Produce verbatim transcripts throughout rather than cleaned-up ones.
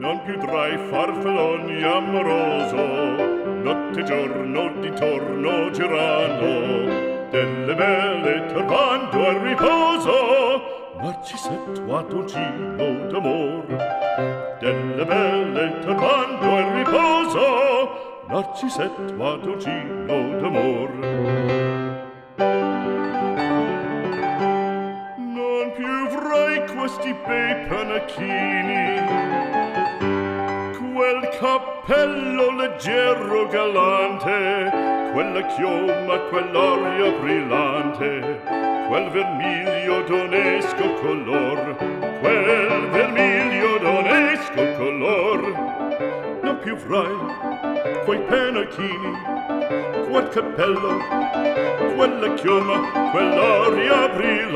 non più tra i farfalloni amoroso, notte e giorno d'intorno girano, delle belle turbando al riposo, Narcisetto Adoncino d'amor. Delle belle turbando al riposo, Narcisetto Adoncino d'amor. Non più avrai questi bei panacchini, quel cappello leggero galante, quella chioma, quell'aria brillante, quel vermiglio d'onesco color, quel vermiglio d'onesco color. Non più avrai quei panacchini, quel cappello, quella chioma, quell'aria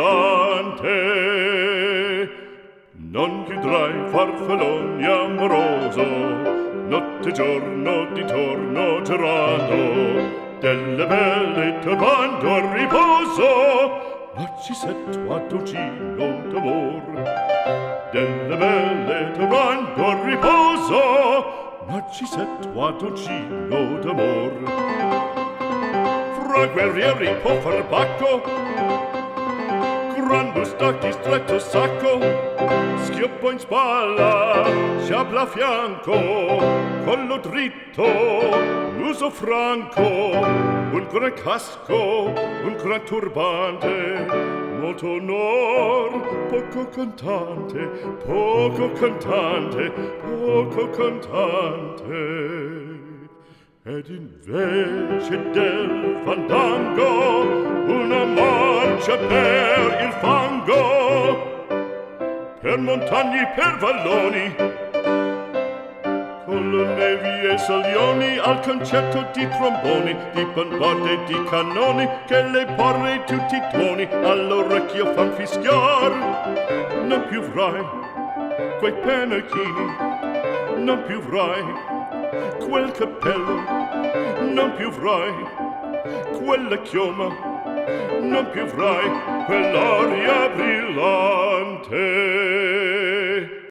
brillante. Non più tra i farfalloni amoroso, notte e giorno d'intorno girando, delle belle turbando al riposo, Narcisetto Adoncino d'amor. Delle belle turbando al riposo, Narcisetto Adoncino d'amor. Fra guerrieri può far bacco, gran bustacchi stretto sacco, schioppo in spalla, sciabola a fianco, collo dritto, muso franco, un gran casco, un gran turbante, molto onor, poco cantante, poco cantante, poco cantante. Ed invece del fandango una marcia per il fango, per montagne, per valloni, con le nevi e salioni, al concerto di tromboni, di bombarde e di cannoni, che le porre tutti i tuoni all'orecchio fan fischiar. Non più avrai quei panacchini, non più avrai quel cappello, non più avrai quella chioma, non più avrai quell'aria brillante.